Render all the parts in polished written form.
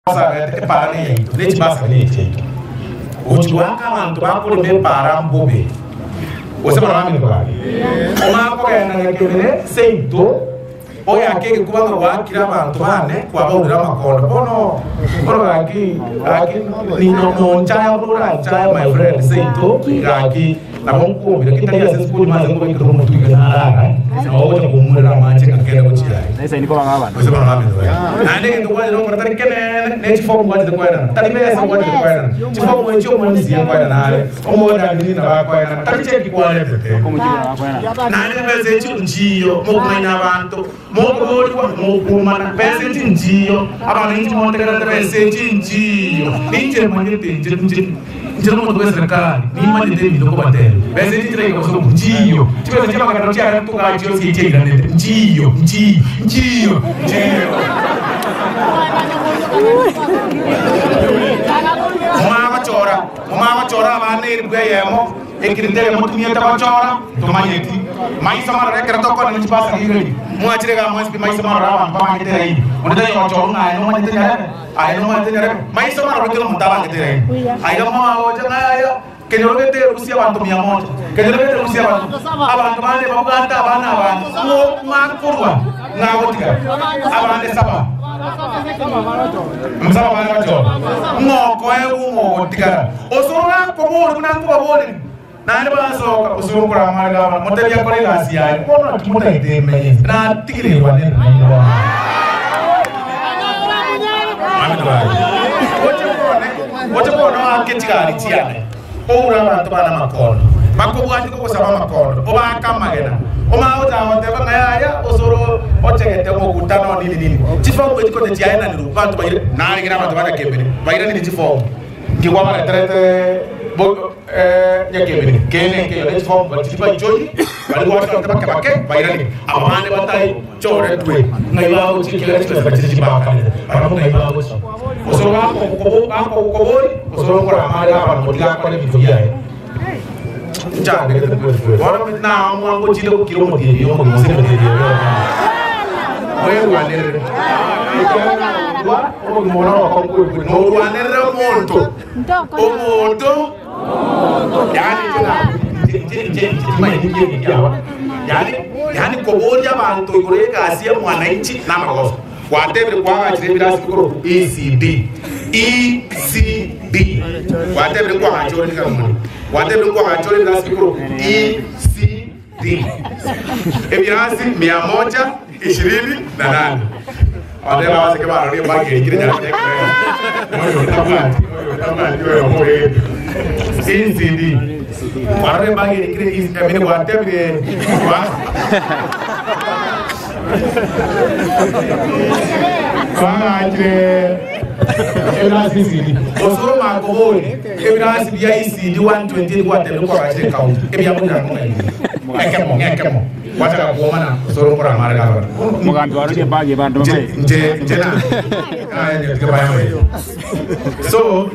Sabe para nem isso, nem basta nem isso. O chuanca manto vai por me para bobe. Você vai lá me falar. Uma coisa na que ele sento, oi aqui que quando o aqui lá manto vai né, com a mão da maconda. Bono aqui ni não chai rural, chai my friend sento aqui na mão com, aqui tem essas coisas mais um pouco como tu que na área. Não vou te comer a mancha que quer não tirar. Essa aí não vai lá. Você vai lá me falar. Ane que tu vai não para que nem te fogo vai de coisa. Tá de essa vai de coisa. Te fogo vai de uma dizia coisa na área. Como da menina vai coisa. Tá de cheque qual é porque. Como que vai coisa. Na área vai ser um dia, mo vai na vanto, mo mana pese um dia. Agora nem monte que vai ser um dia. Nem te mande tem Não não dois recado, nem mais de mim do combater. Mas ele traz o seu dia. Tipo assim, chama que não tinha tu vai te se chega né. Dia. Mama chora, vai nem ganhamos. E que tem muito dinheiro para chora. Toma gente. Mas sama rek rato ko não te passa aí. Mu achirega mais sama rawan pa mai terei. Onde tem o choro na não mai terei. Aí não mai terei. Mas sama rek não tava que terei. Aí não hoje na que não vai ter Rússia quanto minha moto. Que não vai ter Rússia quanto. Abang bande baganta bana. Mu man kurwa. Na outra. Abang sapa. Msaba bana cho. Mo ko é o tigara. O sora como não ko bole. Nani baso usuru kura marga motelia kore la sia ko na tumuta ite me na tigire wane na wote ko no akechikari tiane ora bantu bana makono makobwati ko saba makono oba kamagena oma ota wote banga ya usuru ochegete mo kutano nini tifo ko tiko te tiana ni bantu bayire nani gina bantu bana kembere bayire ni tifo kiwa mara trete nyakebeni kene ke yole form batiba joyi bali wata tabaka bake bairani amane batai chore twe ngai ba uchi kele twe batiba bakale para ngai ba uchi osoro ko bori osoro ko amale ba modila ko le bifuya cha de wala na mo ko jilo ko kilo modi yo mo se modi yo oye wanere o moro ko ko wanere monto yani koboja bantu igureka asia mwananchi na makosa watebere kwa achiribira sikoro ECD watebere kwa achori kamuni watebere kwa achori na sikoro ECD ebirasi 128 Adela wase kama ndio bagi kile jana yake. Moyo tamani moyo CCD. Wale bagi kile mimi kwa tebre. Kwa ajire Ebra CCD. Osoro makobole. Ebra CCD ECD 120 kwa tebre kwa ajire count. Ebya muna ngekemo. Wacha kuomana soro kwa mara gaba. Mugambi waro bagi bantu mai. Jena. Ai ne tika bayo. So,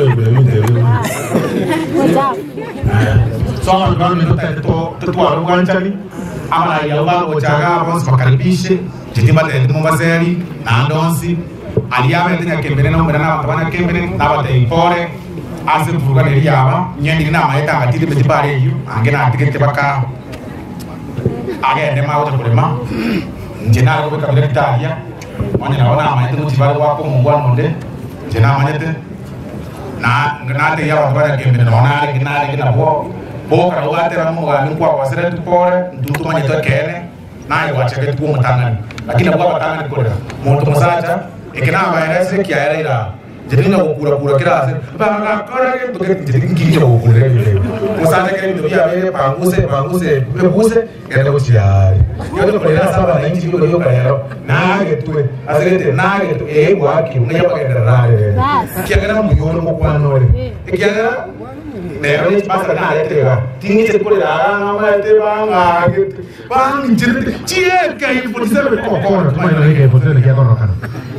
so ambapo tutua ruganchani ama yamba ochaga bons makaribishe jitima tete mombaseri na ndonsi aliyame tena kembere na mwana bana kembere na bate impore ase vuga ne yaba nyendi na maeta atili betibare yu angena atike tebaka age ne ma wota problema njena ko ka bele taria wanya na wana maeta mutibare wako mungwa monde jena manete na ngana ya bana kembere na wana gina bo boka watera mu wa kwa wasere tupore ndutu manye to kene na yo wachake tu mutangani lakini kwa batangani kore muntu musacha ikina bairese kiaira jedina kukura kirase banga kore to ke jedingi yo kukura musacha ke ndo ya bere panguse bebuse ende kuchiari yo to prera saba na inji yo kayaro na getwe asirete na getu waki unaya bagenda rare kiagara mu yo no kwa nore kiagara Nero ni pasa na letera. Tingi se kule la ngama te banga. Bang njiri chie kai polisi be ko ko. Tuma na ke polisi le ko kana.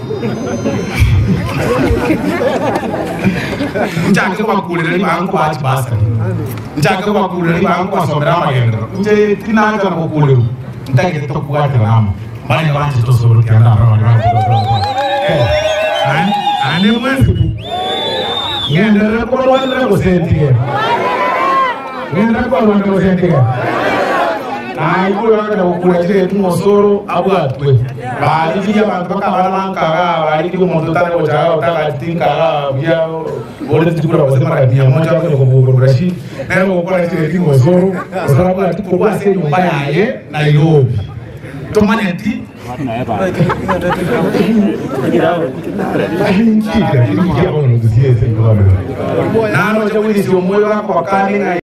Njaka kwa kule ni bang kwa ati basa. Njaka kwa kule ni bang kwa sobra magenda. Nje tinanga na ko kule. Ndake to kwa kana. Mane wanchi to sobra kana. ane mwezi ngenda kwa wanda kusentia ngenda kwa wanda kusentia na ipo wanga kukula chile tumosoro abwatwe bali vya bantu bakabalanka bali kiko muntu tane ochaga utakatinka bya bole tikura wasema rabia moja kwa kuburashi na kukula chile tumosoro sababu atuko kwa sema nyumba yaye Nairobi tomaneti nano cha wili sio moyo wako wakani